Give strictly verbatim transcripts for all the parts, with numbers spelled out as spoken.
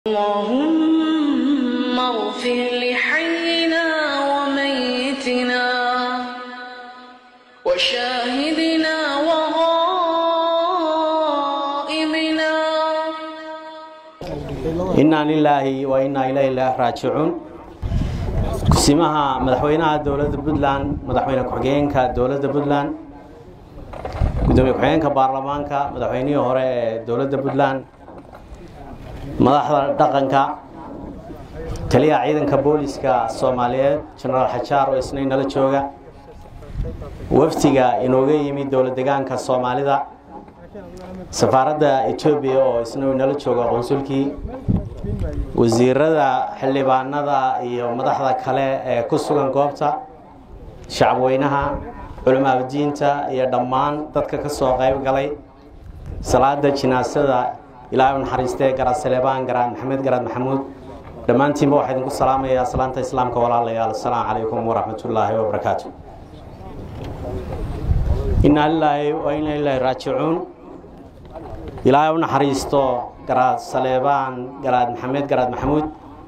اللهم اغفر لحينا وميتنا وشاهدنا وغائبنا. إنا لله وإنا إليه راجعون. كسمها مدحوينها دولة بودلان مدحوينها كحجينك دولة بودلان قدومي كحجينك بارلمانك مدحويني هراء دولة بودلان madaxda dhaqanka taliyaha ciidanka booliska Soomaaliyeed General Xajaar oo isna nala jooga waftiga inooga yimid dawlad deegaanka Soomaalida safaaradda Ethiopia oo isna nala jooga qonsulkii wasiirada xildhibaanada iyo madaxda kale ee ku sugan goobta shacabweynaha culimada diinta iyo dhammaan dadka ka soo qayb galay salaada jinaasada إلهي ونحرسته قرأ سليبان قرأ محمد قرأ محمود دمان تيمو واحد نقول سلام يا سلامة إسلام كولا الله السلام عليكم ورحمة الله وبركاته. إنا لله وإنا إليه راجعون. إلهي ونحرسته قرأ سليبان قرأ محمد قرأ محمود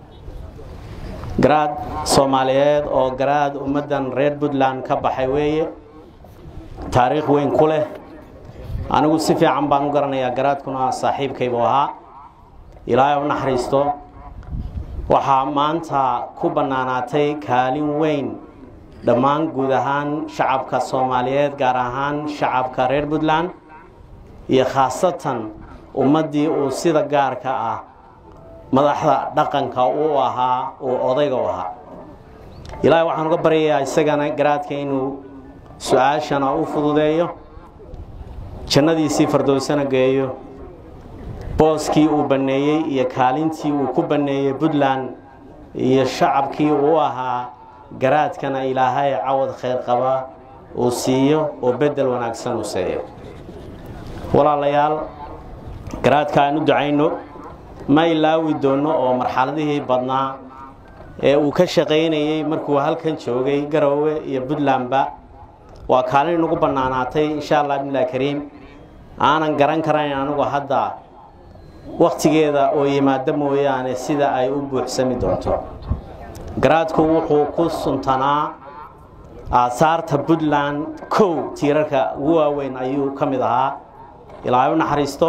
قرأ صوماليات أو قرأ أمدن ريد بودلان كبحيوية تاريخ وين كله أنا أقول سفي عم بانقرنا يا جراد كنا صاحب كيبوها إلهي ونحرسته وحمانتا كوبناناتي كالين وين دمان جودهان شعب كصوماليات جارهان شعب كرير بدلان يخاصة ومدي وسيد جار كأ مدحض دقن كأوها وأضيقوها إلهي وحنا قبرية السجنة جراد كينو سؤال شنا أوفضوديو jannadiisii fardowsana geeyo booskii uu baneeyay iyo kaalintii uu ku baneeyay Puntland iyo shacabkii uu ahaa garaadkana Ilaahay cawad khayr qaba oo siiyo oo bedel wanaagsan u siiyo walaalayaal garaadka aanu ducayno ma ilaawi doono oo marxaladihii badnaa ee uu ka shaqeynayay markuu halkan joogay Garowe iyo Puntlandba waa kaalin ugu banaanaatay insha Allah billaah kariim aanan garan karayn anigu hadda waqtigeeda oo yimaado mooyaane sida ay u buuxsami doonto garaadku wuxuu ku suntanaa aasaarta Puntland kow tiirarka ugu waaweyn ayuu ka mid ahaa Ilaahay u naxariisto.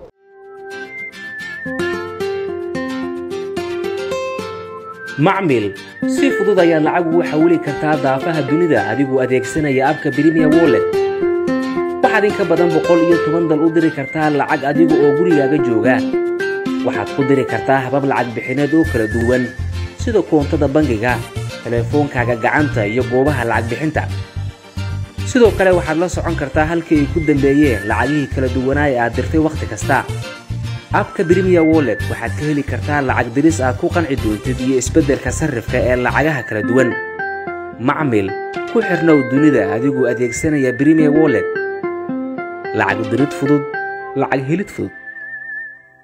macmiil si fudud ayaad lacag ugu xawili kartaa daafaha dunida adigoo adeegsanaya abka Premier Wallet. waxaad in ka badan boqol iyo toban dal u diri kartaa lacag adiga oo gurigaaga jooga. waxaad ku diri kartaa habab lacag bixineed oo kala duwan sida koontada bangiga, telefoonkaaga gacanta iyo goobaha lacag bixinta. sidoo kale waxaad la socon kartaa halkii ay ku dambeeyeen lacagihii kala duwanaa ee aad dirtay waqti kasta. abka Premier Wallet waxaad ka heli kartaa lacag diris aad ku qanci doontid iyo isbeddelka sarifka ee lacagaha kala duwan. macmiil ku xirnow dunida adigoo adeegsanaya Premier Wallet. lacag dirid fudud, lacag helid fudud.